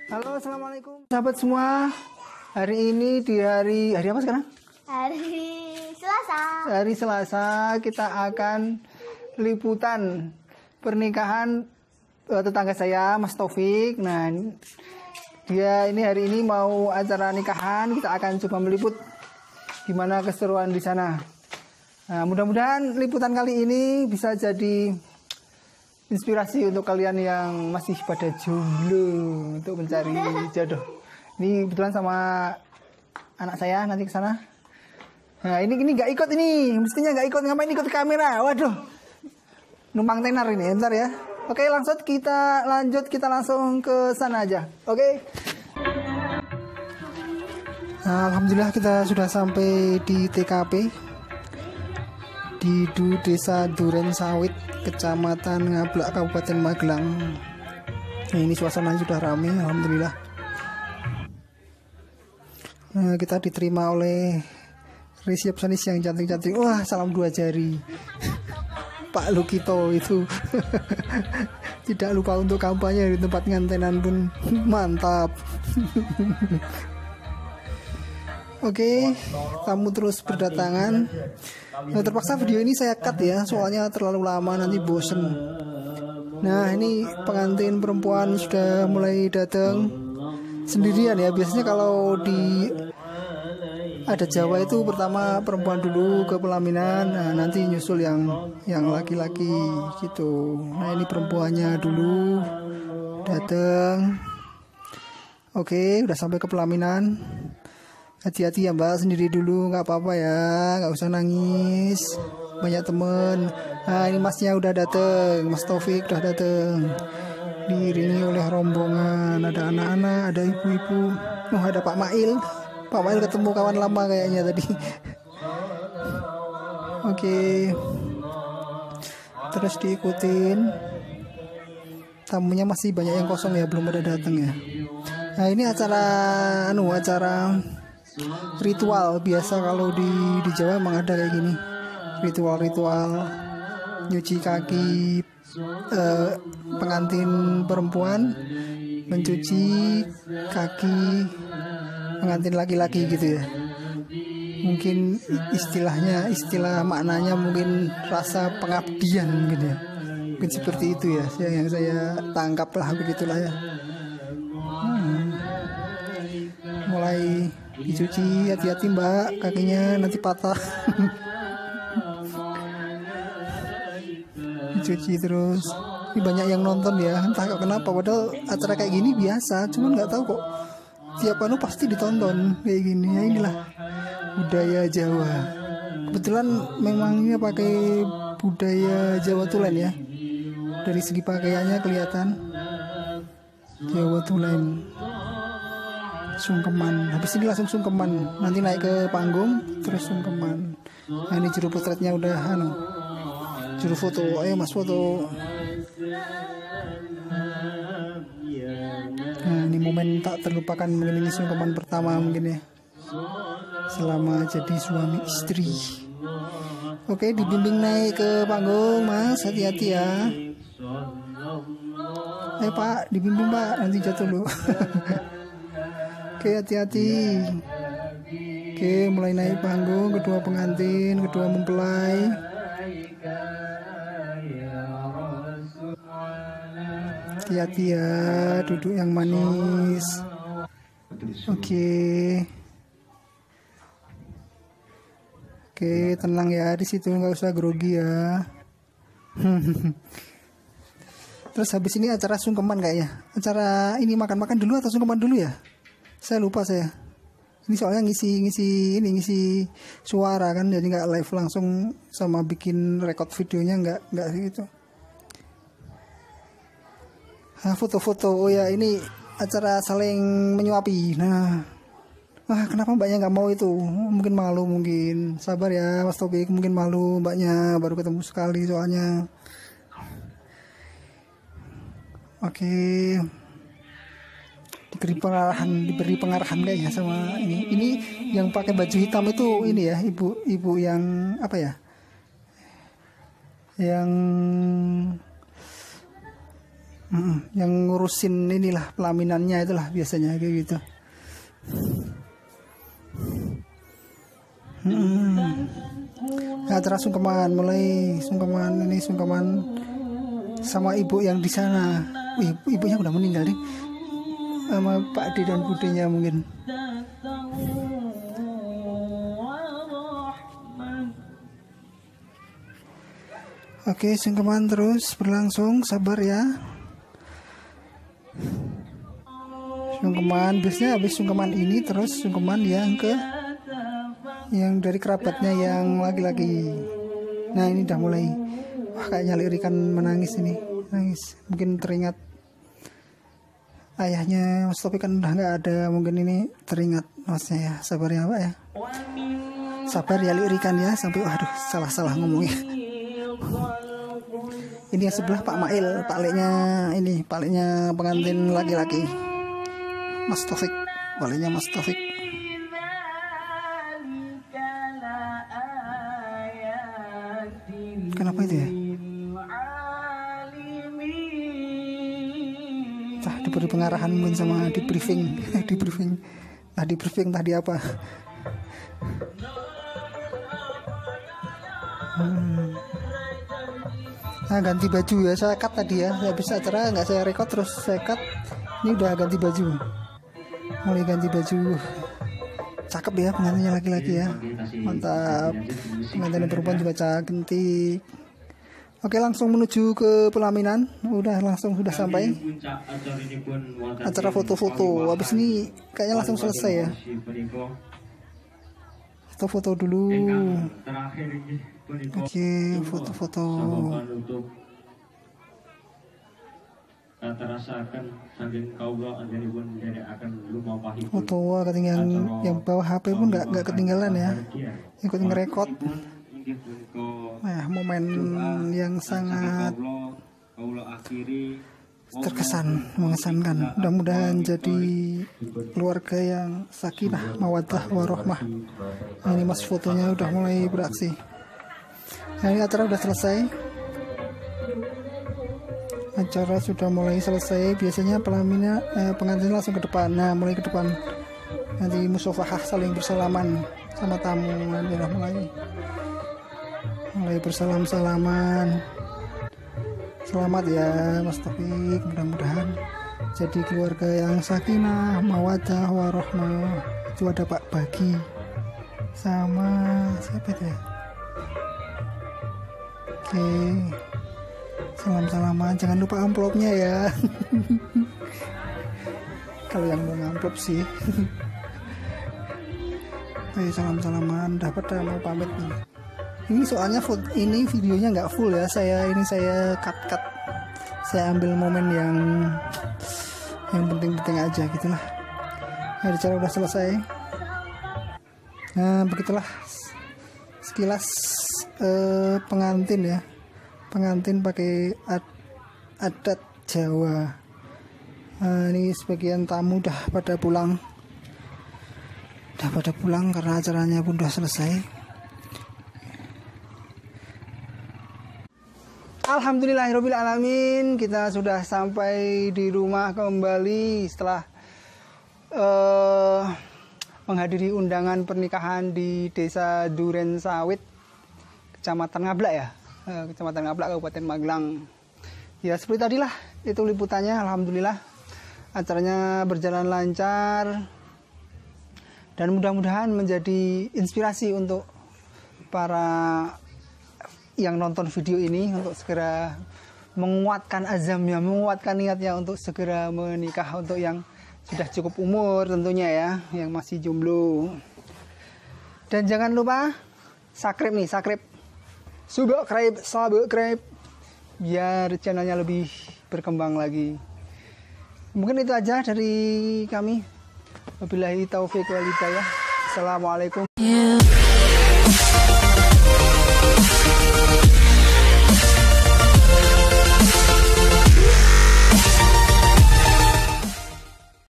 Halo, assalamualaikum sahabat semua. Hari ini di hari apa sekarang? Hari Selasa. Hari Selasa kita akan liputan pernikahan tetangga saya, Mas Taufik. Nah, dia ini hari ini mau acara nikahan. Kita akan coba meliput gimana keseruan di sana. Nah, mudah-mudahan liputan kali ini bisa jadi inspirasi untuk kalian yang masih pada jomblo untuk mencari jodoh. Ini kebetulan sama anak saya nanti ke sana. Nah, ini nggak ikut ini, mestinya nggak ikut. Ngapain ikut kamera? Waduh, numpang tenar ini. Bentar ya. Oke, langsung kita langsung ke sana aja. Oke. Nah, alhamdulillah kita sudah sampai di TKP di Desa Duren Sawit, Kecamatan Ngablak, Kabupaten Magelang. Nah, ini suasana sudah ramai, alhamdulillah. Nah, kita diterima oleh resepsionis yang cantik-cantik. Wah, salam 2 jari. Pak Lukito itu tidak lupa untuk kampanye di tempat ngantenan pun mantap. Oke, tamu terus berdatangan. Nah, terpaksa video ini saya cut ya, soalnya terlalu lama nanti bosen. Nah, ini pengantin perempuan sudah mulai datang sendirian ya. Biasanya kalau di ada Jawa itu pertama perempuan dulu ke pelaminan, nah nanti nyusul yang laki-laki gitu. Nah, ini perempuannya dulu datang. Oke, udah sampai ke pelaminan. Hati-hati ya Mbak, sendiri dulu, nggak apa-apa ya, nggak usah nangis, banyak temen. Nah, ini masnya udah dateng, Mas Taufik udah dateng, diiringi oleh rombongan, ada anak-anak, ada ibu-ibu. Oh, ada Pak Mail ketemu kawan lama kayaknya tadi. Oke, terus diikutin, tamunya masih banyak yang kosong ya, belum ada datang ya. Nah, ini acara ritual biasa kalau di Jawa emang ada kayak gini, ritual nyuci kaki pengantin perempuan, mencuci kaki pengantin laki-laki gitu ya. Mungkin istilah maknanya mungkin rasa pengabdian gitu ya, mungkin seperti itu ya yang saya tangkap lah, begitulah ya. Mulai dicuci, hati-hati Mbak, kakinya nanti patah. Dicuci terus. Ini banyak yang nonton ya, entah kenapa, padahal acara kayak gini biasa, cuman nggak tahu kok tiap pasti ditonton kayak gini ya. Inilah budaya Jawa. Kebetulan memangnya pakai budaya Jawa Tulen ya, dari segi pakaiannya kelihatan Jawa Tulen. Sungkeman, habis ini langsung sungkeman, nanti naik ke panggung terus sungkeman. Nah, ini juru potretnya udah juru foto, ayo Mas foto. Nah, ini momen tak terlupakan, mungkin ini sungkeman pertama mungkin ya, selama jadi suami istri. Oke, dibimbing naik ke panggung Mas, hati-hati ya. Pak, dibimbing Pak, nanti jatuh loh. Oke, hati-hati. Oke, mulai naik panggung, kedua pengantin, kedua mempelai. Hati-hati ya, duduk yang manis. Oke, tenang ya di situ, nggak usah grogi ya. Terus habis ini acara sungkeman kayaknya. Acara ini makan-makan dulu atau sungkeman dulu ya? Saya lupa saya. Ini soalnya ngisi suara kan, jadi nggak live langsung sama bikin record videonya nggak gitu. Nah, foto-foto, oh ya ini acara saling menyuapi. Nah, kenapa mbaknya nggak mau itu? Mungkin malu, mungkin sabar ya Mas Taufik, mungkin malu mbaknya, baru ketemu sekali soalnya. Oke. Diberi pengarahan kayaknya sama ini yang pakai baju hitam itu, ini ya, ibu yang apa ya, yang Yang ngurusin inilah pelaminannya itulah biasanya kayak gitu. Acara sungkeman, mulai sungkeman sama ibu yang di sana. Ibunya udah meninggal deh, sama Pak D dan Budenya mungkin. Oke, sungkeman terus berlangsung, sabar ya. Sungkeman biasanya habis sungkeman ini terus sungkeman yang dari kerabatnya yang laki-laki. Nah, ini udah mulai. Wah, kayaknya lirikan menangis ini. Nangis. Mungkin teringat ayahnya Mas Taufik kan udah nggak ada. Mungkin ini teringat masnya ya. Sabar ya Pak ya. Sabar ya lirikan ya. Sampai aduh salah ngomongnya. Ini yang sebelah Pak Mail, Pak Leknya pengantin laki-laki. Mas Taufik, Pak Leknya Mas Taufik. Kenapa itu ya? Diberi pengarahan mungkin sama di briefing tadi apa? Nah, ganti baju ya, saya cut tadi ya, habis acara nggak saya record terus saya cut. Ini udah ganti baju, mulai ganti baju. Cakep ya pengantinnya laki-laki ya, mantap. Pengantin perempuan juga cantik. Oke, langsung menuju ke pelaminan. Sudah sampai. Acara foto-foto. Habis ini kayaknya langsung selesai ya. Foto-foto dulu. Oke, foto-foto. Foto ketinggalan, yang bawa HP pun nggak ketinggalan ya. Ikut ngerekod. Nah, momen yang sangat terkesan, mengesankan. Mudah-mudahan jadi keluarga yang sakinah, mawaddah, warohmah. Nah, ini mas fotonya udah mulai beraksi. Nah, ini acara udah selesai. Acara sudah mulai selesai. Biasanya pengantin langsung ke depan. Nah, mulai ke depan. Nanti musafahah, saling bersalaman sama tamu. Nanti udah mulai bersalam-salaman. Selamat ya Mas Taufik, mudah-mudahan jadi keluarga yang sakinah, mawaddah, warohmah. Itu ada Pak Bagi sama siapa itu ya? Oke, salam-salaman, jangan lupa amplopnya ya. Kalau yang mau ngamplop sih. Oke, salam-salaman, dapat mau pamit nih. Ini soalnya ini videonya nggak full ya, saya cut. Saya ambil momen yang penting-penting aja gitulah. Nah, acara udah selesai. Nah, begitulah sekilas pengantin ya. Pengantin pakai adat Jawa. Nah, ini sebagian tamu udah pada pulang. Karena acaranya pun udah selesai. Alhamdulillahirabbil alamin, kita sudah sampai di rumah kembali setelah menghadiri undangan pernikahan di Desa Duren Sawit, Kecamatan Ngablak ya, Kecamatan Ngablak, Kabupaten Magelang. Ya seperti tadilah itu liputannya. Alhamdulillah acaranya berjalan lancar dan mudah-mudahan menjadi inspirasi untuk para yang nonton video ini untuk segera menguatkan azamnya, menguatkan niatnya untuk segera menikah, untuk yang sudah cukup umur tentunya ya, yang masih jomblo. Dan jangan lupa subscribe, subscribe biar channelnya lebih berkembang lagi. Mungkin itu aja dari kami. Wabillahi taufiq wal hidayah. Assalamualaikum.